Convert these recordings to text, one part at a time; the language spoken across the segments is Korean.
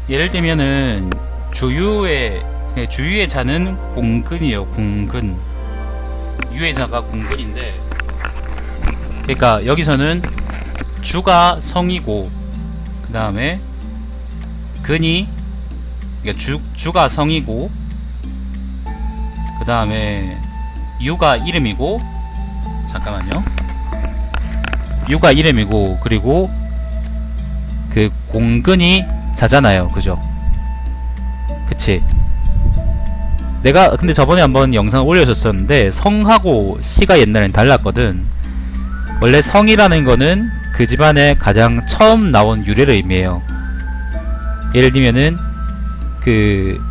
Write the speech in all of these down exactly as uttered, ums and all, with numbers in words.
예를 들면은 주유의 주유의 자는 공근이에요. 공근. 유의 자가 공근인데, 그러니까 여기서는 주가 성이고 그 다음에 근이, 그러니까 주, 주가 성이고 그 다음에 유가 이름이고, 잠깐만요, 유가 이름이고, 그리고 그 공근이 자잖아요. 그죠? 그치? 내가 근데 저번에 한번 영상 올려줬었는데 성하고 시가 옛날엔 달랐거든. 원래 성이라는 거는 그 집안에 가장 처음 나온 유래를 의미해요. 예를 들면은 그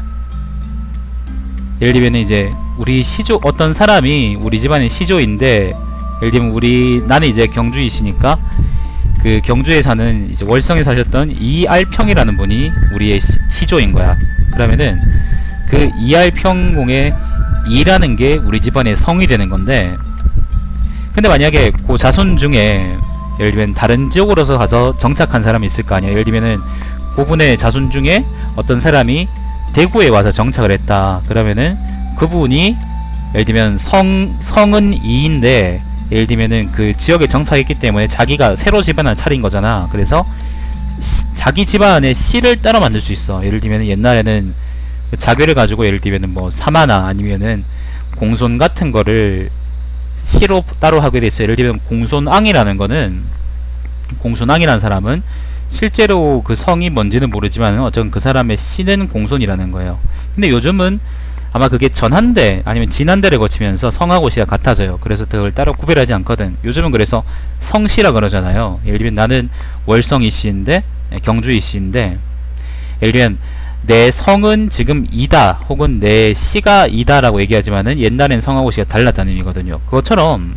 예를 들면은 이제 우리 시조, 어떤 사람이 우리 집안의 시조인데, 예를 들면 우리 나는 이제 경주이시니까 그 경주에 사는 이제 월성에 사셨던 이알평이라는 분이 우리의 시조인 거야. 그러면은 그 이알평공의 이라는 게 우리 집안의 성이 되는 건데, 근데 만약에 그 자손 중에 예를 들면 다른 지역으로서 가서 정착한 사람이 있을 거 아니야. 예를 들면은 그분의 자손 중에 어떤 사람이 대구에 와서 정착을 했다. 그러면은 그분이 예를 들면 성, 성은 이인데 예를 들면은 그 지역에 정착했기 때문에 자기가 새로 집안을 차린 거잖아. 그래서 시, 자기 집안의 시를 따로 만들 수 있어. 예를 들면은 옛날에는 자괴를 가지고 예를 들면은 뭐 사마나 아니면은 공손 같은 거를 시로 따로 하게 됐어요. 예를 들면 공손앙이라는 거는, 공손앙이라는 사람은 실제로 그 성이 뭔지는 모르지만 어쨌든 그 사람의 시는 공손이라는 거예요. 근데 요즘은 아마 그게 전한대 아니면 진한대를 거치면서 성하고 시가 같아져요. 그래서 그걸 따로 구별하지 않거든. 요즘은 그래서 성시라 그러잖아요. 예를 들면 나는 월성이 시인데, 경주이 시인데, 예를 들면 내 성은 지금 이다 혹은 내 시가 이다 라고 얘기하지만은 옛날엔 성하고 시가 달랐다는 의미거든요. 그것처럼,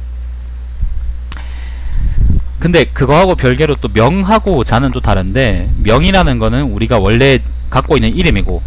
근데 그거하고 별개로 또 명하고 자는 또 다른데, 명이라는 거는 우리가 원래 갖고 있는 이름이고,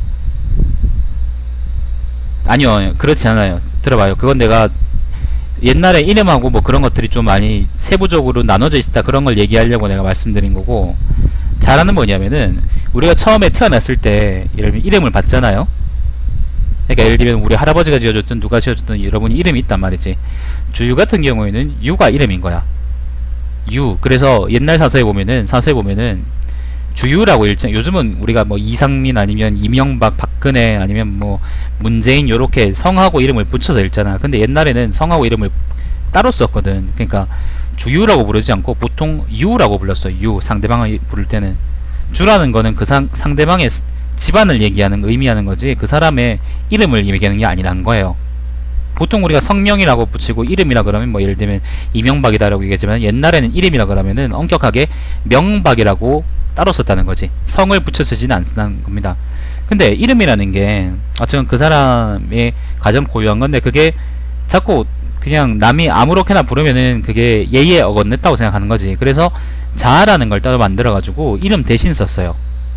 아니요, 그렇지 않아요. 들어봐요. 그건 내가 옛날에 이름하고 뭐 그런 것들이 좀 많이 세부적으로 나눠져 있다, 그런 걸 얘기하려고 내가 말씀드린 거고, 자라는 뭐냐면은 우리가 처음에 태어났을 때 예를 들면 이름을 받잖아요. 그러니까 예를 들면 우리 할아버지가 지어줬든 누가 지어줬든 여러분이 이름이 있단 말이지. 주유 같은 경우에는 유가 이름인 거야. 유. 그래서 옛날 사서에 보면은 사서에 보면은 주유라고 일정, 요즘은 우리가 뭐 이상민 아니면 이명박, 박근혜 아니면 뭐 문재인 요렇게 성하고 이름을 붙여서 읽잖아. 근데 옛날에는 성하고 이름을 따로 썼거든. 그러니까 주유라고 부르지 않고 보통 유라고 불렀어. 유. 상대방을 부를 때는. 주라는 거는 그 상, 상대방의 집안을 얘기하는, 의미하는 거지 그 사람의 이름을 얘기하는 게 아니라는 거예요. 보통 우리가 성명이라고 붙이고 이름이라 그러면 뭐 예를 들면 이명박이다라고 얘기했지만, 옛날에는 이름이라 그러면은 엄격하게 명박이라고 따로 썼다는 거지. 성을 붙여 쓰지는 않는 겁니다. 근데 이름이라는 게 어쨌든 그 사람의 가장 고유한 건데, 그게 자꾸 그냥 남이 아무렇게나 부르면은 그게 예의에 어긋냈다고 생각하는 거지. 그래서 자라는 걸 따로 만들어 가지고 이름 대신 썼어요.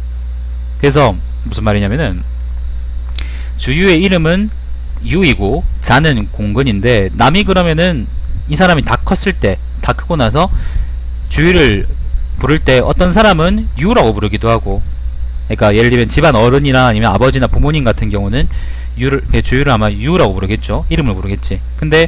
그래서 무슨 말이냐면은 주유의 이름은 유이고 자는 공근인데, 남이 그러면은 이 사람이 다 컸을 때, 다 크고 나서 주유를 부를 때 어떤 사람은 유라고 부르기도 하고, 그러니까 예를 들면 집안 어른이나 아니면 아버지나 부모님 같은 경우는 유를, 주유를 아마 유라고 부르겠죠. 이름을 부르겠지. 근데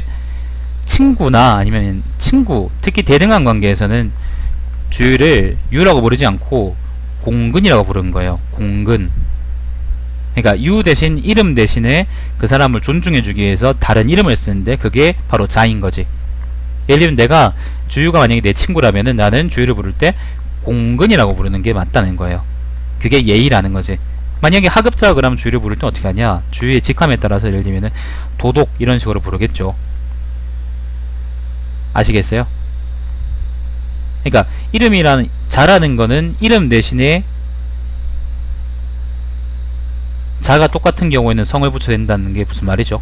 친구나 아니면 친구, 특히 대등한 관계에서는 주유를 유라고 부르지 않고 공근이라고 부르는 거예요. 공근. 그러니까 유 대신 이름 대신에 그 사람을 존중해주기 위해서 다른 이름을 쓰는데, 그게 바로 자인 거지. 예를 들면 내가 주유가 만약에 내 친구라면은 나는 주유를 부를 때 공근이라고 부르는 게 맞다는 거예요. 그게 예의라는 거지. 만약에 하급자가 그러면 주유를 부를 때 어떻게 하냐, 주유의 직함에 따라서 예를 들면은 도독 이런 식으로 부르겠죠. 아시겠어요? 그러니까 이름이라는, 자라는 거는 이름 대신에 자가 똑같은 경우에는 성을 붙여야 된다는 게 무슨 말이죠?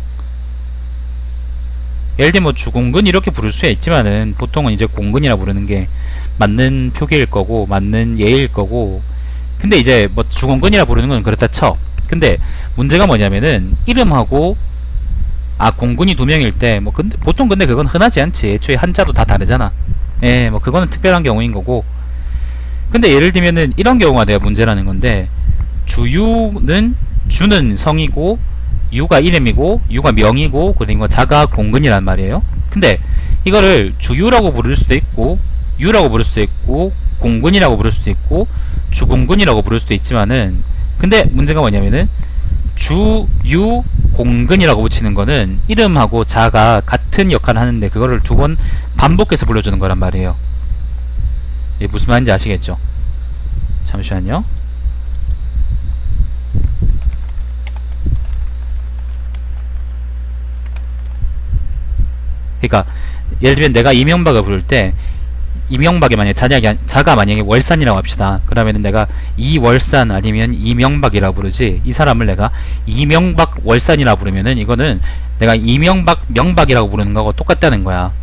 예를 들면 뭐 주공근 이렇게 부를 수야 있지만은 보통은 이제 공근이라 부르는 게 맞는 표기일 거고 맞는 예일 거고, 근데 이제 뭐 주공근이라 부르는 건 그렇다 쳐. 근데 문제가 뭐냐면은 이름하고 아 공근이 두 명일 때 뭐 근데 보통 근데 그건 흔하지 않지. 애초에 한자도 다 다르잖아. 예, 뭐 그거는 특별한 경우인 거고. 근데 예를 들면은 이런 경우가 내가 문제라는 건데, 주유는 주는 성이고 유가 이름이고 유가 명이고 그리고 자가 공근이란 말이에요. 근데 이거를 주유라고 부를 수도 있고 유라고 부를 수도 있고 공근이라고 부를 수도 있고 주공근이라고 부를 수도 있지만은, 근데 문제가 뭐냐면은 주, 유, 공근이라고 붙이는 거는 이름하고 자가 같은 역할을 하는데 그거를 두 번 반복해서 불러주는 거란 말이에요. 이게 무슨 말인지 아시겠죠? 잠시만요. 그러니까 예를 들면 내가 이명박을 부를 때 이명박이 만약에 자녀가, 자가 만약에 월산이라고 합시다. 그러면은 내가 이월산 아니면 이명박이라고 부르지, 이 사람을 내가 이명박 월산이라고 부르면은 이거는 내가 이명박 명박이라고 부르는 거하고 똑같다는 거야.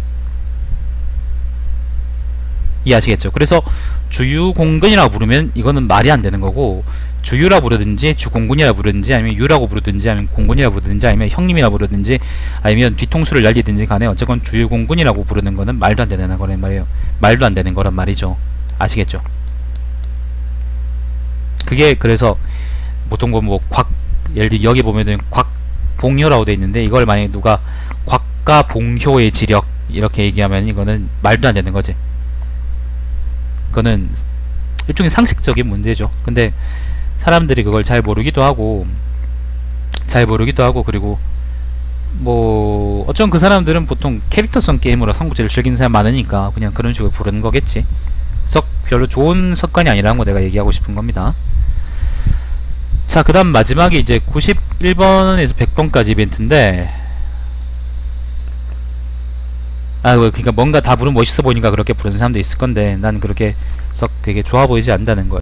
이해하시겠죠? 그래서 주유공근이라고 부르면 이거는 말이 안 되는 거고, 주유라 부르든지 주공군이라 부르든지 아니면 유라고 부르든지 아니면 공군이라 부르든지 아니면 형님이라 부르든지 아니면 뒤통수를 날리든지 간에 어쨌건 주유공군이라고 부르는 거는 말도 안 되는 거란 말이에요. 말도 안 되는 거란 말이죠. 아시겠죠? 그게 그래서 보통 뭐 곽, 예를 들어 여기 보면은 곽봉효라고 돼 있는데 이걸 만약에 누가 곽과 봉효의 지력 이렇게 얘기하면 이거는 말도 안 되는 거지. 그거는 일종의 상식적인 문제죠. 근데 사람들이 그걸 잘 모르기도 하고 잘 모르기도 하고 그리고 뭐 어쩌면 그 사람들은 보통 캐릭터성 게임으로 삼국지를 즐기는 사람 많으니까 그냥 그런 식으로 부르는 거겠지. 썩 별로 좋은 습관이 아니라는 거 내가 얘기하고 싶은 겁니다. 자, 그 다음 마지막에 이제 구십일 번에서 백 번까지 이벤트인데, 아, 그러니까 뭔가 다 부르면 멋있어 보이니까 그렇게 부르는 사람도 있을 건데 난 그렇게 썩 되게 좋아 보이지 않는다는 거예요.